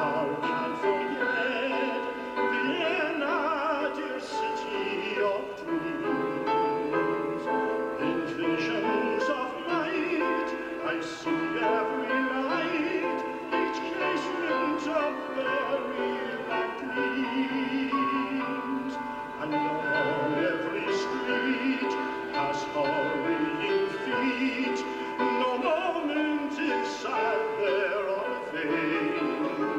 heart can't forget Vienna, dear city of dreams. In visions of night, I see every night, each casement of fairyland gleams, and on every street pass hurrying feet. No moment is sad there or vain.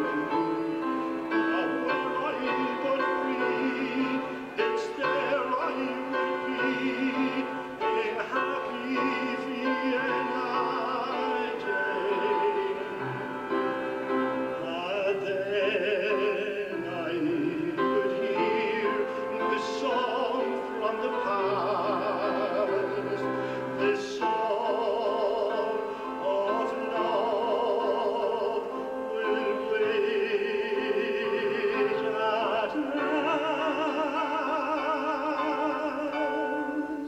Now were I but free, it's there I would be, in happy Vienna again. Then I could hear the song from the past, this song of love will wake at last.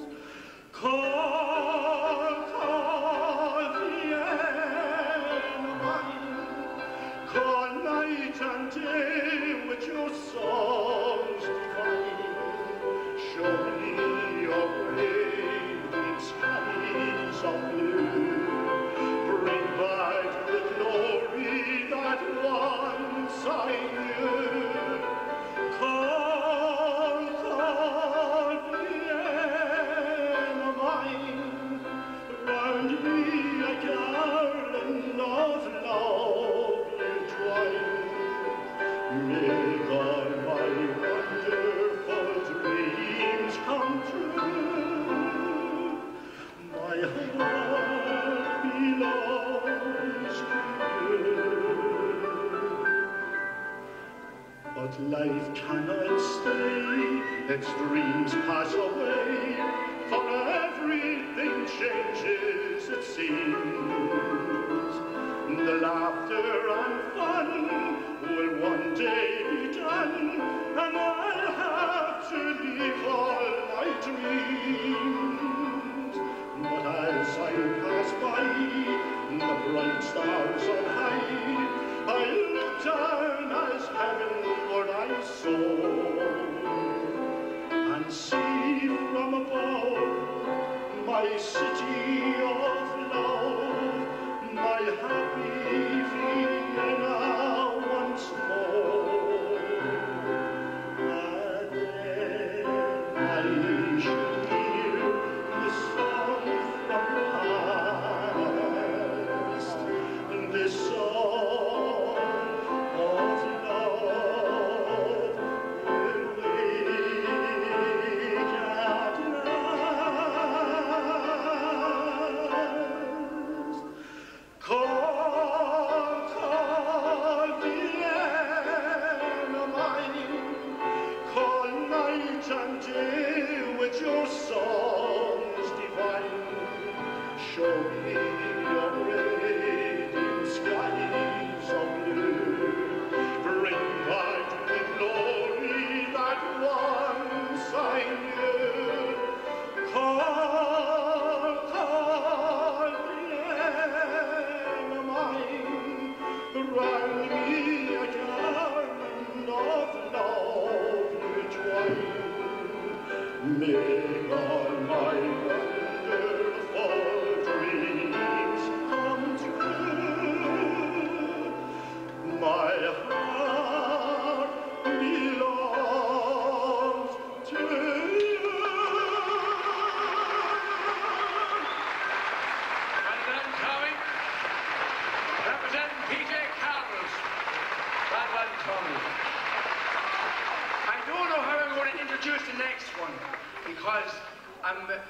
Call, call, Vienna mine, call night and day with your songs divine. Show me your radiant skies of blue. Bring back the glory that once I knew. Call, call, Vienna mine, round me a garland of love you twine. Make all my wonderful dreams come true. My heart belongs to you. But life cannot stay, its dreams pass away, for everything changes, it seems. The laughter and fun will one day be done, and I'll have to leave all my dreams. But as I pass by the bright stars on high, I look down as heavenward I soar, and see from above my city of love, my happy Vienna once more. And then I should hear the song from the past, this song of love will wake at last. Call, call, Vienna mine, call night and day with your songs divine. Show me your radiant skies of blue. Bring back the glory that once I knew. Call, call, Vienna mine, round me a garland of love you twine. Make all my wonderful dreams come true. My heart belongs to you. And then coming, representing PJ Carroll's Bad One Tommy. I don't know how I'm going to introduce the next one, because I'm